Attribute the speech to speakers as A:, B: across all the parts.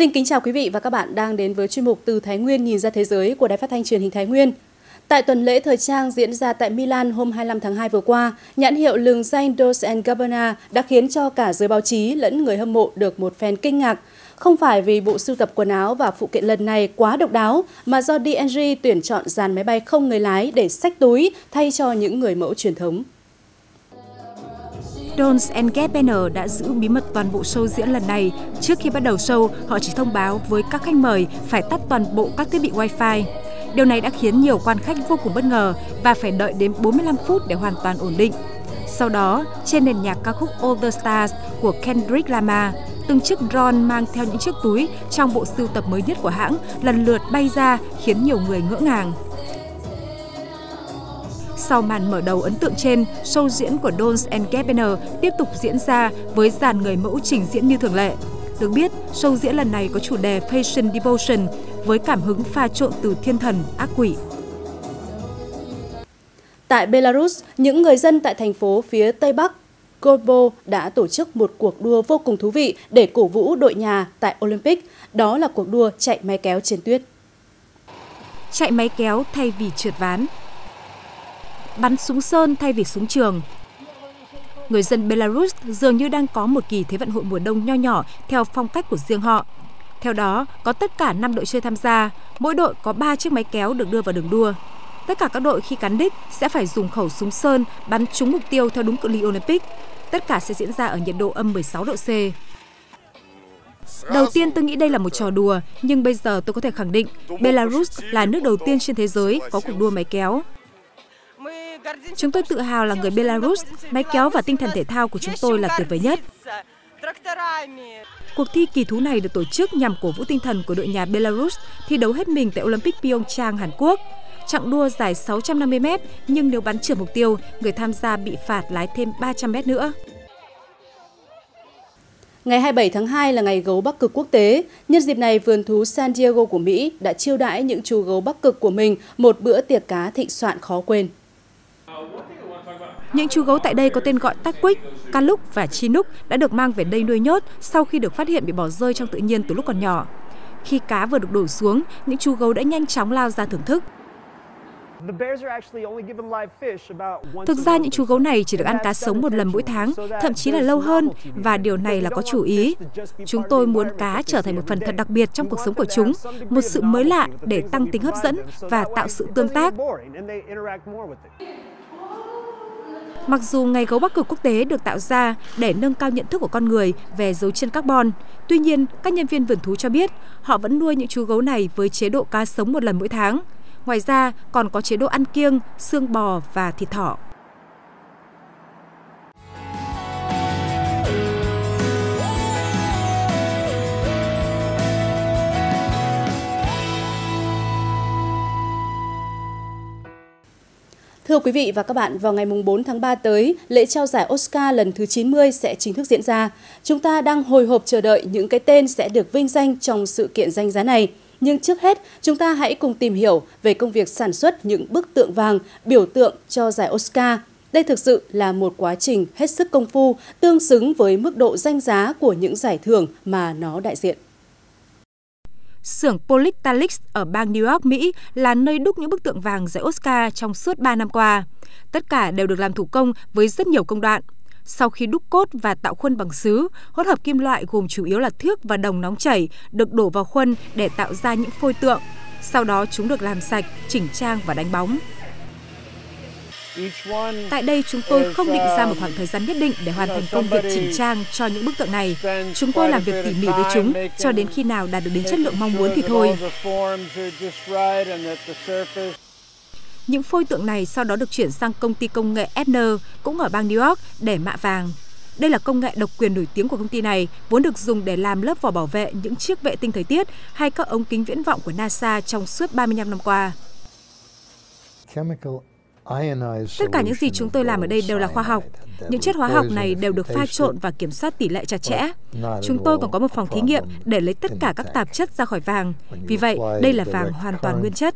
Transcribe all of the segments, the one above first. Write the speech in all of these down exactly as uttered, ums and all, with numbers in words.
A: Xin kính chào quý vị và các bạn đang đến với chuyên mục Từ Thái Nguyên nhìn ra thế giới của Đài Phát thanh Truyền hình Thái Nguyên. Tại tuần lễ thời trang diễn ra tại Milan hôm hai mươi lăm tháng hai vừa qua, nhãn hiệu lừng danh Dolce and Gabbana đã khiến cho cả giới báo chí lẫn người hâm mộ được một phen kinh ngạc. Không phải vì bộ sưu tập quần áo và phụ kiện lần này quá độc đáo, mà do đê en giê tuyển chọn dàn máy bay không người lái để xách túi thay cho những người mẫu truyền thống.
B: Dolce and Gabbana đã giữ bí mật toàn bộ show diễn lần này. Trước khi bắt đầu show, họ chỉ thông báo với các khách mời phải tắt toàn bộ các thiết bị Wi-Fi. Điều này đã khiến nhiều quan khách vô cùng bất ngờ và phải đợi đến bốn mươi lăm phút để hoàn toàn ổn định. Sau đó, trên nền nhạc ca khúc All the Stars của Kendrick Lamar, từng chiếc drone mang theo những chiếc túi trong bộ sưu tập mới nhất của hãng lần lượt bay ra khiến nhiều người ngỡ ngàng. Sau màn mở đầu ấn tượng trên, show diễn của Dolce and Gabbana tiếp tục diễn ra với dàn người mẫu trình diễn như thường lệ. Được biết, show diễn lần này có chủ đề Fashion Devotion với cảm hứng pha trộn từ thiên thần, ác quỷ.
A: Tại Belarus, những người dân tại thành phố phía Tây Bắc Gorbo đã tổ chức một cuộc đua vô cùng thú vị để cổ vũ đội nhà tại Olympic. Đó là cuộc đua chạy máy kéo trên tuyết.
B: Chạy máy kéo thay vì trượt ván. Bắn súng sơn thay vì súng trường. Người dân Belarus dường như đang có một kỳ Thế vận hội mùa đông nho nhỏ theo phong cách của riêng họ. Theo đó, có tất cả năm đội chơi tham gia, mỗi đội có ba chiếc máy kéo được đưa vào đường đua. Tất cả các đội khi cán đích sẽ phải dùng khẩu súng sơn bắn trúng mục tiêu theo đúng cự ly Olympic. Tất cả sẽ diễn ra ở nhiệt độ âm mười sáu độ C. Đầu tiên tôi nghĩ đây là một trò đùa, nhưng bây giờ tôi có thể khẳng định Belarus là nước đầu tiên trên thế giới có cuộc đua máy kéo. Chúng tôi tự hào là người Belarus, máy kéo và tinh thần thể thao của chúng tôi là tuyệt vời nhất. Cuộc thi kỳ thú này được tổ chức nhằm cổ vũ tinh thần của đội nhà Belarus thi đấu hết mình tại Olympic Pyeongchang, Hàn Quốc. Chặng đua dài sáu trăm năm mươi mét, nhưng nếu bắn trượt mục tiêu, người tham gia bị phạt lái thêm ba trăm mét nữa.
A: Ngày hai mươi bảy tháng hai là ngày gấu Bắc Cực quốc tế. Nhân dịp này, vườn thú San Diego của Mỹ đã chiêu đãi những chú gấu Bắc Cực của mình một bữa tiệc cá thịnh soạn khó quên.
B: Những chú gấu tại đây có tên gọi Tatwick, Kaluk và Chinook đã được mang về đây nuôi nhốt sau khi được phát hiện bị bỏ rơi trong tự nhiên từ lúc còn nhỏ. Khi cá vừa được đổ xuống, những chú gấu đã nhanh chóng lao ra thưởng thức. Thực ra những chú gấu này chỉ được ăn cá sống một lần mỗi tháng, thậm chí là lâu hơn, và điều này là có chủ ý. Chúng tôi muốn cá trở thành một phần thật đặc biệt trong cuộc sống của chúng, một sự mới lạ để tăng tính hấp dẫn và tạo sự tương tác. Mặc dù Ngày gấu Bắc Cực quốc tế được tạo ra để nâng cao nhận thức của con người về dấu chân carbon, tuy nhiên các nhân viên vườn thú cho biết họ vẫn nuôi những chú gấu này với chế độ cá sống một lần mỗi tháng. Ngoài ra còn có chế độ ăn kiêng, xương bò và thịt thỏ.
A: Thưa quý vị và các bạn, vào ngày bốn tháng ba tới, lễ trao giải Oscar lần thứ chín mươi sẽ chính thức diễn ra. Chúng ta đang hồi hộp chờ đợi những cái tên sẽ được vinh danh trong sự kiện danh giá này. Nhưng trước hết, chúng ta hãy cùng tìm hiểu về công việc sản xuất những bức tượng vàng biểu tượng cho giải Oscar. Đây thực sự là một quá trình hết sức công phu, tương xứng với mức độ danh giá của những giải thưởng mà nó đại diện.
B: Xưởng Polytalix ở bang New York, Mỹ là nơi đúc những bức tượng vàng giải Oscar trong suốt ba năm qua. Tất cả đều được làm thủ công với rất nhiều công đoạn. Sau khi đúc cốt và tạo khuôn bằng sứ, hỗn hợp kim loại gồm chủ yếu là thiếc và đồng nóng chảy được đổ vào khuôn để tạo ra những phôi tượng. Sau đó chúng được làm sạch, chỉnh trang và đánh bóng. Tại đây chúng tôi không định ra một khoảng thời gian nhất định để hoàn thành công việc chỉnh trang cho những bức tượng này. Chúng tôi làm việc tỉ mỉ với chúng cho đến khi nào đạt được đến chất lượng mong muốn thì thôi. Những phôi tượng này sau đó được chuyển sang công ty công nghệ Ebner, cũng ở bang New York, để mạ vàng. Đây là công nghệ độc quyền nổi tiếng của công ty này, vốn được dùng để làm lớp vỏ bảo vệ những chiếc vệ tinh thời tiết hay các ống kính viễn vọng của NASA trong suốt ba mươi lăm năm qua. Tất cả những gì chúng tôi làm ở đây đều là khoa học. Những chất hóa học này đều được pha trộn và kiểm soát tỷ lệ chặt chẽ. Chúng tôi còn có một phòng thí nghiệm để lấy tất cả các tạp chất ra khỏi vàng. Vì vậy, đây là vàng hoàn toàn nguyên chất.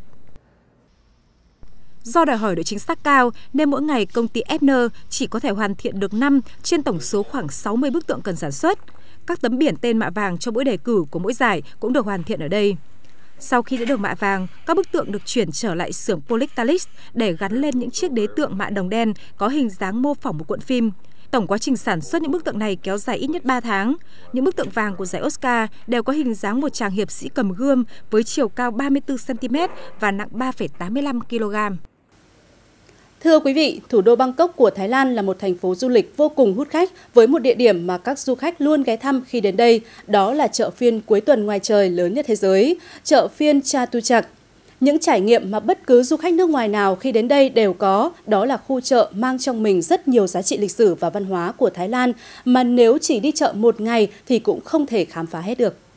B: Do đòi hỏi độ chính xác cao nên mỗi ngày công ty Ebner chỉ có thể hoàn thiện được năm trên tổng số khoảng sáu mươi bức tượng cần sản xuất. Các tấm biển tên mạ vàng cho mỗi đề cử của mỗi giải cũng được hoàn thiện ở đây. Sau khi đã được mạ vàng, các bức tượng được chuyển trở lại xưởng Polyctalis để gắn lên những chiếc đế tượng mạ đồng đen có hình dáng mô phỏng một cuộn phim. Tổng quá trình sản xuất những bức tượng này kéo dài ít nhất ba tháng. Những bức tượng vàng của giải Oscar đều có hình dáng một chàng hiệp sĩ cầm gươm với chiều cao ba mươi tư xăng ti mét và nặng ba phẩy tám mươi lăm ki lô gam.
A: Thưa quý vị, thủ đô Bangkok của Thái Lan là một thành phố du lịch vô cùng hút khách với một địa điểm mà các du khách luôn ghé thăm khi đến đây, đó là chợ phiên cuối tuần ngoài trời lớn nhất thế giới, chợ phiên Chatuchak. Những trải nghiệm mà bất cứ du khách nước ngoài nào khi đến đây đều có, đó là khu chợ mang trong mình rất nhiều giá trị lịch sử và văn hóa của Thái Lan mà nếu chỉ đi chợ một ngày thì cũng không thể khám phá hết được.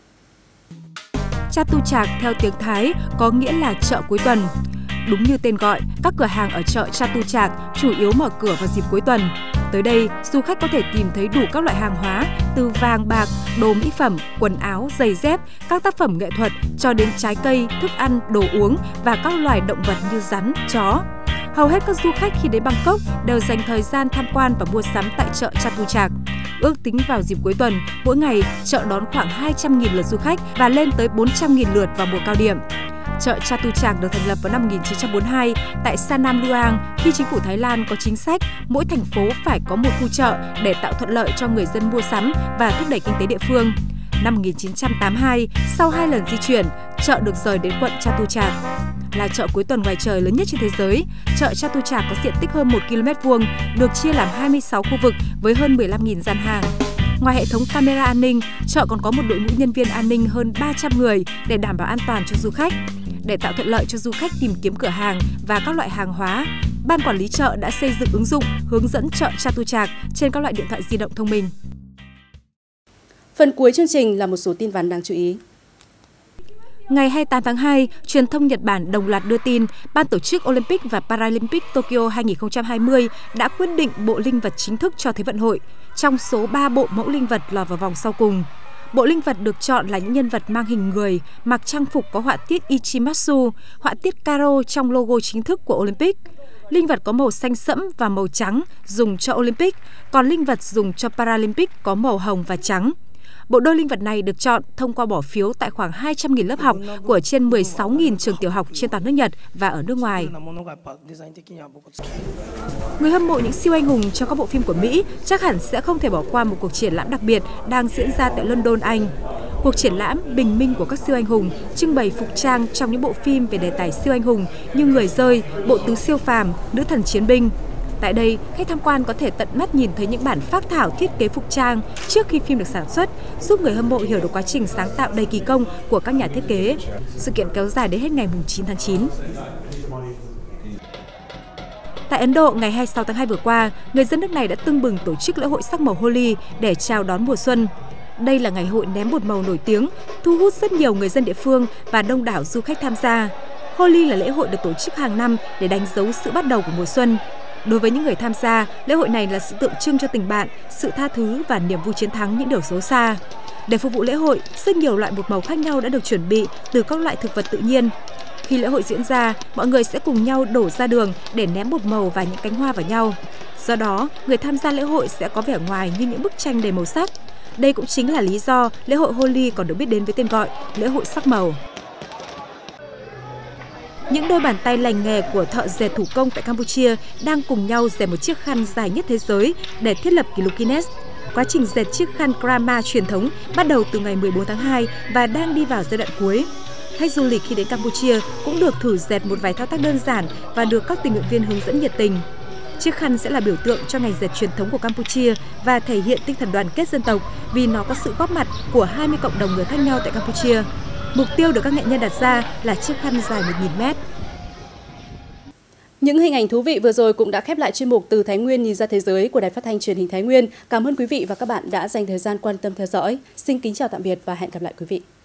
B: Chatuchak theo tiếng Thái có nghĩa là chợ cuối tuần. Đúng như tên gọi, các cửa hàng ở chợ Chatuchak chủ yếu mở cửa vào dịp cuối tuần. Tới đây, du khách có thể tìm thấy đủ các loại hàng hóa từ vàng bạc, đồ mỹ phẩm, quần áo, giày dép, các tác phẩm nghệ thuật cho đến trái cây, thức ăn, đồ uống và các loài động vật như rắn, chó. Hầu hết các du khách khi đến Bangkok đều dành thời gian tham quan và mua sắm tại chợ Chatuchak. Ước tính vào dịp cuối tuần, mỗi ngày chợ đón khoảng hai trăm nghìn lượt du khách và lên tới bốn trăm nghìn lượt vào mùa cao điểm. Chợ Chatuchak được thành lập vào năm một nghìn chín trăm bốn mươi hai tại Sanam Luang khi chính phủ Thái Lan có chính sách mỗi thành phố phải có một khu chợ để tạo thuận lợi cho người dân mua sắm và thúc đẩy kinh tế địa phương. Năm một nghìn chín trăm tám mươi hai, sau hai lần di chuyển, chợ được rời đến quận Chatuchak. Là chợ cuối tuần ngoài trời lớn nhất trên thế giới, chợ Chatuchak có diện tích hơn một ki lô mét vuông, được chia làm hai mươi sáu khu vực với hơn mười lăm nghìn gian hàng. Ngoài hệ thống camera an ninh, chợ còn có một đội ngũ nhân viên an ninh hơn ba trăm người để đảm bảo an toàn cho du khách. Để tạo thuận lợi cho du khách tìm kiếm cửa hàng và các loại hàng hóa, Ban quản lý chợ đã xây dựng ứng dụng hướng dẫn chợ Chatuchak trên các loại điện thoại di động thông minh.
A: Phần cuối chương trình là một số tin vắn đáng chú ý.
B: Ngày hai mươi tám tháng hai, truyền thông Nhật Bản đồng loạt đưa tin Ban tổ chức Olympic và Paralympic Tokyo hai nghìn không trăm hai mươi đã quyết định bộ linh vật chính thức cho Thế vận hội, trong số ba bộ mẫu linh vật lọt vào vòng sau cùng. Bộ linh vật được chọn là những nhân vật mang hình người, mặc trang phục có họa tiết Ichimatsu, họa tiết Karo trong logo chính thức của Olympic. Linh vật có màu xanh sẫm và màu trắng dùng cho Olympic, còn linh vật dùng cho Paralympic có màu hồng và trắng. Bộ đôi linh vật này được chọn thông qua bỏ phiếu tại khoảng hai trăm nghìn lớp học của trên mười sáu nghìn trường tiểu học trên toàn nước Nhật và ở nước ngoài. Người hâm mộ những siêu anh hùng trong các bộ phim của Mỹ chắc hẳn sẽ không thể bỏ qua một cuộc triển lãm đặc biệt đang diễn ra tại London, Anh. Cuộc triển lãm Bình minh của các siêu anh hùng trưng bày phục trang trong những bộ phim về đề tài siêu anh hùng như Người rơi, Bộ tứ siêu phàm, Nữ thần chiến binh. Tại đây, khách tham quan có thể tận mắt nhìn thấy những bản phác thảo thiết kế phục trang trước khi phim được sản xuất, giúp người hâm mộ hiểu được quá trình sáng tạo đầy kỳ công của các nhà thiết kế. Sự kiện kéo dài đến hết ngày chín tháng chín. Tại Ấn Độ, ngày hai mươi sáu tháng hai vừa qua, người dân nước này đã tưng bừng tổ chức lễ hội sắc màu Holi để chào đón mùa xuân. Đây là ngày hội ném bột màu nổi tiếng, thu hút rất nhiều người dân địa phương và đông đảo du khách tham gia. Holi là lễ hội được tổ chức hàng năm để đánh dấu sự bắt đầu của mùa xuân. Đối với những người tham gia, lễ hội này là sự tượng trưng cho tình bạn, sự tha thứ và niềm vui chiến thắng những điều xấu xa. Để phục vụ lễ hội, rất nhiều loại bột màu khác nhau đã được chuẩn bị từ các loại thực vật tự nhiên. Khi lễ hội diễn ra, mọi người sẽ cùng nhau đổ ra đường để ném bột màu và những cánh hoa vào nhau. Do đó, người tham gia lễ hội sẽ có vẻ ngoài như những bức tranh đầy màu sắc. Đây cũng chính là lý do lễ hội Holi còn được biết đến với tên gọi lễ hội sắc màu. Những đôi bàn tay lành nghề của thợ dệt thủ công tại Campuchia đang cùng nhau dệt một chiếc khăn dài nhất thế giới để thiết lập kỷ lục Guinness. Quá trình dệt chiếc khăn Krama truyền thống bắt đầu từ ngày mười bốn tháng hai và đang đi vào giai đoạn cuối. Khách du lịch khi đến Campuchia cũng được thử dệt một vài thao tác đơn giản và được các tình nguyện viên hướng dẫn nhiệt tình. Chiếc khăn sẽ là biểu tượng cho ngành dệt truyền thống của Campuchia và thể hiện tinh thần đoàn kết dân tộc vì nó có sự góp mặt của hai mươi cộng đồng người khác nhau tại Campuchia. Mục tiêu được các nghệ nhân đặt ra là chiếc khăn dài một nghìn mét.
A: Những hình ảnh thú vị vừa rồi cũng đã khép lại chuyên mục Từ Thái Nguyên nhìn ra thế giới của Đài Phát thanh Truyền hình Thái Nguyên. Cảm ơn quý vị và các bạn đã dành thời gian quan tâm theo dõi. Xin kính chào tạm biệt và hẹn gặp lại quý vị.